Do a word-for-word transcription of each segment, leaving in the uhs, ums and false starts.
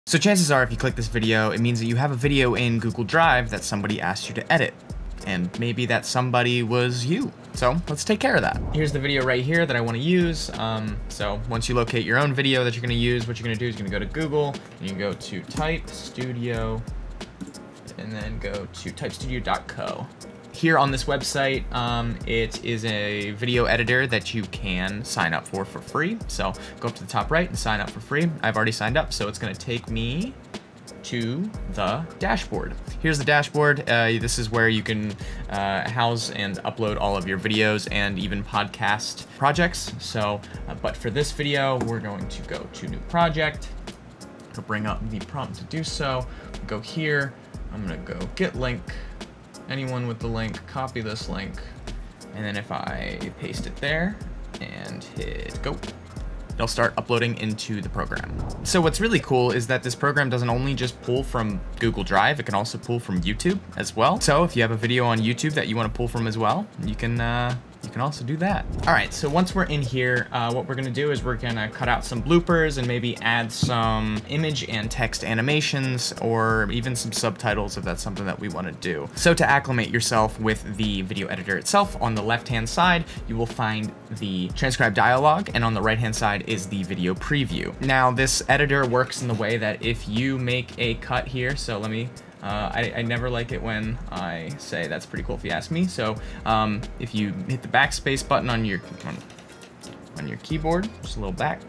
So chances are if you click this video, it means that you have a video in Google Drive that somebody asked you to edit. And maybe that somebody was you. So let's take care of that. Here's the video right here that I want to use. Um, so once you locate your own video that you're going to use, what you're going to do is you're going to go to Google, and you can go to Type Studio, and then go to type studio dot co. Here on this website, um, it is a video editor that you can sign up for for free. So go up to the top right and sign up for free. I've already signed up, so it's going to take me to the dashboard. Here's the dashboard. Uh, this is where you can uh, house and upload all of your videos and even podcast projects. So, uh, but for this video, we're going to go to new project. I'll bring up the prompt to do so. Go here. I'm gonna go get link. Anyone with the link, copy this link. And then if I paste it there and hit go, it'll start uploading into the program. So what's really cool is that this program doesn't only just pull from Google Drive, it can also pull from YouTube as well. So if you have a video on YouTube that you want to pull from as well, you can uh, you can also do that. All right, so once we're in here, uh, what we're gonna do is we're gonna cut out some bloopers and maybe add some image and text animations or even some subtitles if that's something that we wanna do. So to acclimate yourself with the video editor itself, on the left-hand side, you will find the transcribe dialog, and on the right-hand side is the video preview. Now, this editor works in the way that if you make a cut here, so let me, Uh, I, I never like it when I say that's pretty cool if you ask me. So um, if you hit the backspace button on your on, on your keyboard, just a little back.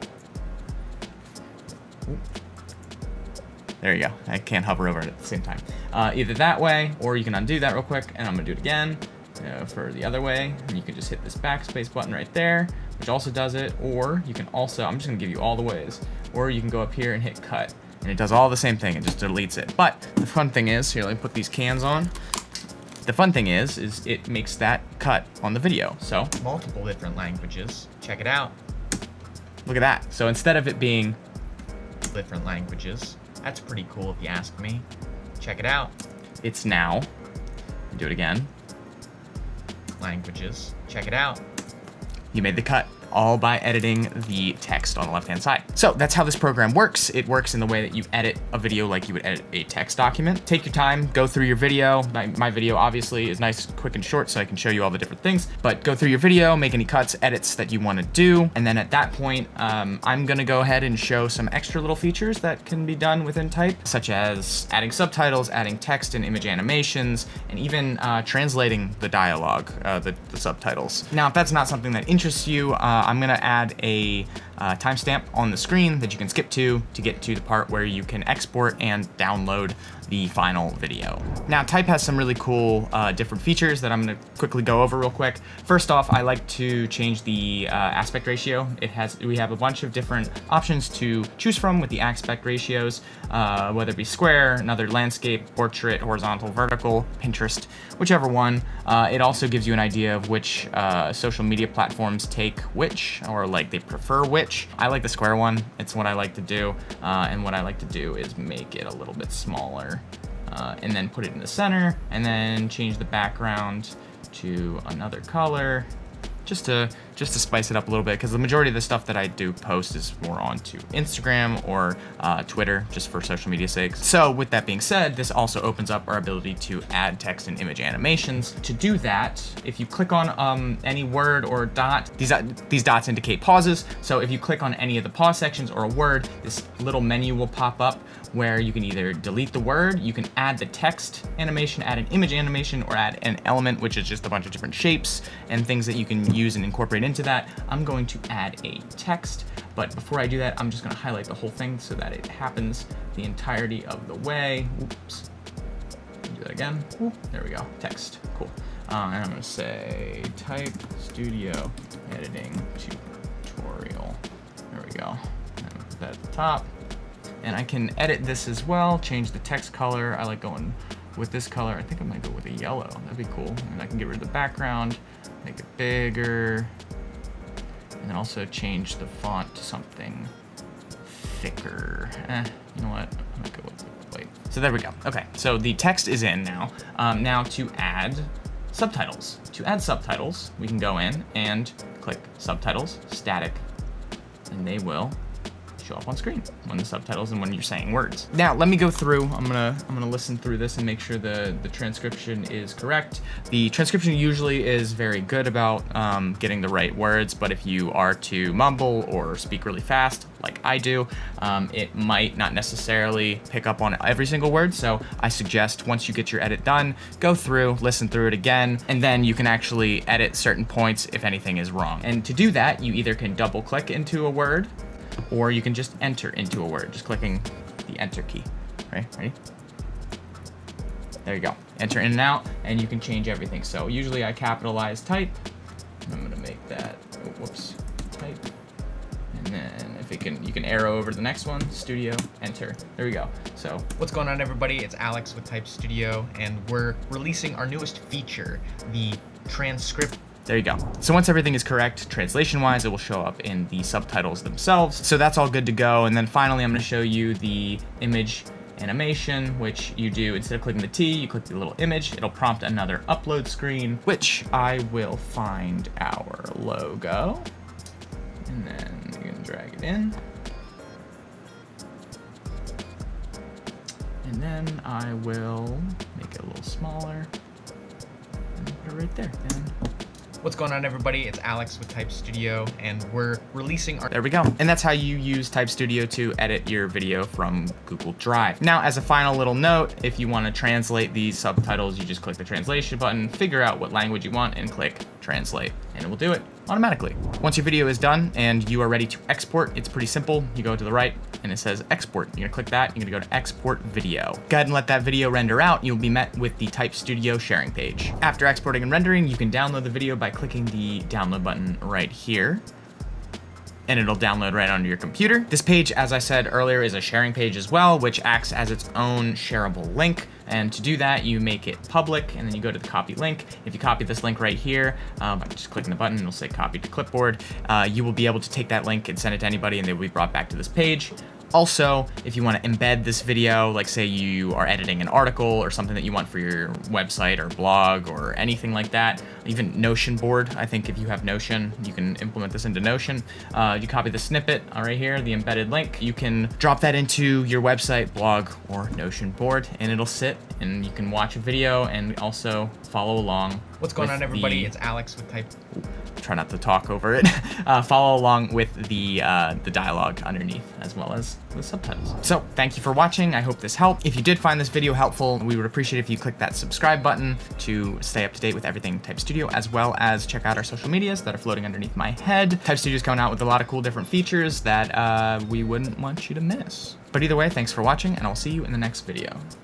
Ooh. There you go. I can't hover over it at the same time. Uh, either that way, or you can undo that real quick, and I'm gonna do it again uh, for the other way. And you can just hit this backspace button right there, which also does it. Or you can also, I'm just gonna give you all the ways. Or you can go up here and hit cut. And it does all the same thing, it just deletes it. But the fun thing is, here, let me put these cans on. The fun thing is, is it makes that cut on the video. So, multiple different languages. Check it out. Look at that. So instead of it being different languages, that's pretty cool if you ask me. Check it out. It's now, do it again. Languages, check it out. You made the cut, all by editing the text on the left-hand side. So that's how this program works. It works in the way that you edit a video like you would edit a text document. Take your time, go through your video. My, my video obviously is nice, quick, and short, so I can show you all the different things, but go through your video, make any cuts, edits that you wanna do, and then at that point, um, I'm gonna go ahead and show some extra little features that can be done within Type, such as adding subtitles, adding text and image animations, and even uh, translating the dialogue, uh, the, the subtitles. Now, if that's not something that interests you, uh, I'm gonna add a uh, timestamp on the screen that you can skip to to get to the part where you can export and download the final video. Now, Type has some really cool uh, different features that I'm gonna quickly go over real quick. First off, I like to change the uh, aspect ratio. It has, we have a bunch of different options to choose from with the aspect ratios, uh, whether it be square, another landscape, portrait, horizontal, vertical, Pinterest, whichever one. Uh, it also gives you an idea of which uh, social media platforms take which, or like they prefer which. I like the square one. It's what I like to do. Uh, and what I like to do is make it a little bit smaller. Uh, and then put it in the center, and then change the background to another color, just to just to spice it up a little bit, because the majority of the stuff that I do post is more onto Instagram or uh, Twitter, just for social media sake. So with that being said, this also opens up our ability to add text and image animations. To do that, if you click on um, any word or dot, these, these dots indicate pauses. So if you click on any of the pause sections or a word, this little menu will pop up where you can either delete the word, you can add the text animation, add an image animation, or add an element, which is just a bunch of different shapes and things that you can use and incorporate into that. I'm going to add a text, but before I do that, I'm just gonna highlight the whole thing so that it happens the entirety of the way. Oops, do that again. Ooh, there we go, text, cool. Uh, and I'm gonna say Type Studio Editing Tutorial. There we go, and put that at the top. And I can edit this as well, change the text color. I like going with this color. I think I might go with a yellow. That'd be cool. And I can get rid of the background, make it bigger, and then also change the font to something thicker. Eh, you know what? I'm gonna go with white. So there we go. Okay, so the text is in now. Um, now to add subtitles. To add subtitles, we can go in and click Subtitles, Static, and they will show up on screen when the subtitles and when you're saying words. Now, let me go through. I'm gonna I'm gonna listen through this and make sure the the transcription is correct. The transcription usually is very good about um, getting the right words, but if you are to mumble or speak really fast, like I do, um, it might not necessarily pick up on every single word. So I suggest once you get your edit done, go through, listen through it again, and then you can actually edit certain points if anything is wrong. And to do that, you either can double click into a word, or you can just enter into a word, just clicking the enter key. Right, ready? There you go. Enter in and out, and you can change everything. So usually I capitalize type. I'm gonna make that, oh, whoops, type. And then if it can, you can arrow over to the next one, studio, enter. There we go. So what's going on, everybody? It's Alex with Type Studio, and we're releasing our newest feature, the transcript. There you go. So once everything is correct, translation-wise, it will show up in the subtitles themselves. So that's all good to go. And then finally, I'm gonna show you the image animation, which you do, instead of clicking the T, you click the little image. It'll prompt another upload screen, which I will find our logo. And then you can drag it in. And then I will make it a little smaller and put it right there. And what's going on, everybody? It's Alex with Type Studio, and we're releasing our... There we go. And that's how you use Type Studio to edit your video from Google Drive. Now, as a final little note, if you want to translate these subtitles, you just click the translation button, figure out what language you want, and click translate, and it will do it automatically. Once your video is done and you are ready to export, it's pretty simple. You go to the right and it says export. You're gonna click that, you're gonna go to export video. Go ahead and let that video render out. You'll be met with the Type Studio sharing page. After exporting and rendering, you can download the video by clicking the download button right here, and it'll download right onto your computer. This page, as I said earlier, is a sharing page as well, which acts as its own shareable link. And to do that, you make it public, and then you go to the copy link. If you copy this link right here, um, by just clicking the button, it'll say copy to clipboard. Uh, you will be able to take that link and send it to anybody, and they will be brought back to this page. Also, if you want to embed this video, like say you are editing an article or something that you want for your website or blog or anything like that, even Notion board, I think if you have Notion, you can implement this into Notion. Uh, you copy the snippet uh, right here, the embedded link. You can drop that into your website, blog, or Notion board, and it'll sit, and you can watch a video and also follow along. What's going on, everybody? The... It's Alex with Type... Try not to talk over it. uh, follow along with the uh, the dialogue underneath, as well as the subtitles. So thank you for watching. I hope this helped. If you did find this video helpful, we would appreciate if you click that subscribe button to stay up to date with everything Type Studio, as well as check out our social medias that are floating underneath my head. Type Studio is coming out with a lot of cool different features that uh, we wouldn't want you to miss. But either way, thanks for watching, and I'll see you in the next video.